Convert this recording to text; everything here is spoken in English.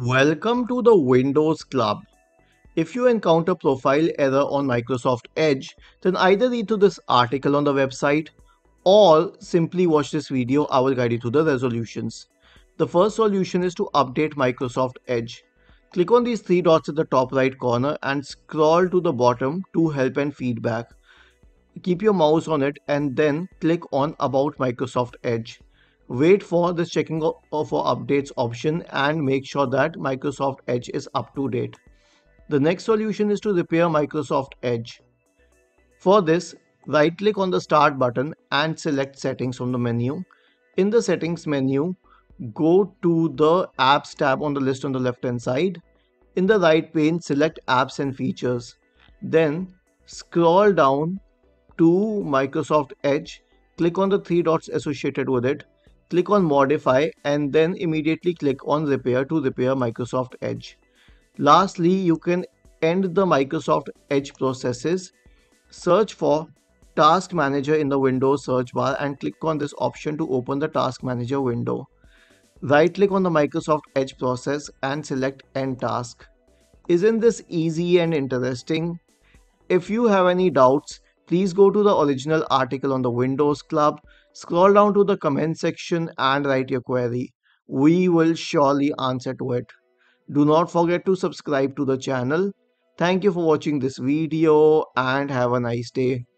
Welcome to the Windows Club. If you encounter profile error on Microsoft Edge, then either read to this article on the website or simply watch this video. I will guide you to the resolutions. The first solution is to update Microsoft Edge. Click on these three dots at the top right corner and scroll to the bottom to help and feedback. Keep your mouse on it and then click on About Microsoft Edge. Wait for this checking for updates option and make sure that Microsoft Edge is up to date. The next solution is to repair Microsoft Edge. For this, right click on the Start button and select Settings from the menu. In the Settings menu, go to the Apps tab on the list on the left hand side. In the right pane, select Apps and Features. Then scroll down to Microsoft Edge, click on the three dots associated with it, click on Modify and then immediately click on Repair to repair Microsoft Edge. Lastly, you can end the Microsoft Edge processes. Search for Task Manager in the Windows search bar and click on this option to open the Task Manager window. Right click on the Microsoft Edge process and select End Task. Isn't this easy and interesting? If you have any doubts, please go to the original article on the Windows Club, scroll down to the comment section and write your query. We will surely answer to it. Do not forget to subscribe to the channel. Thank you for watching this video and have a nice day.